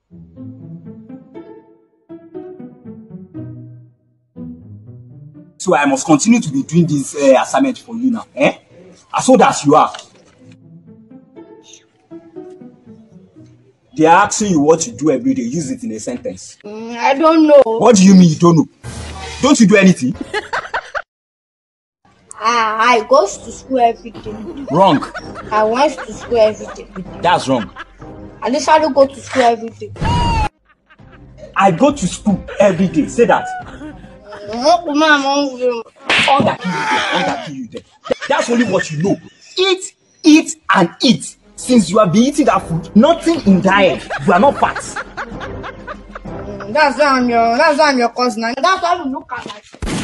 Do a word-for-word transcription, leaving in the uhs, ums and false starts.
So I must continue to be doing this uh, assignment for you now, eh? As old as you are. They are asking you what you do every day. Use it in a sentence. Mm, I don't know. What do you mean you don't know? Don't you do anything? I, I go to school every day. Wrong. I went to school every day. That's wrong. I literally go to school every day. I go to school every day. Say that. All that kill you there. All that kill you there. That's only what you know. Eat, eat, and eat. Since you have been eating that food, nothing in diet. You are not fat. Mm, that's why I'm your. That's why I'm your cousin. That's why we look at like.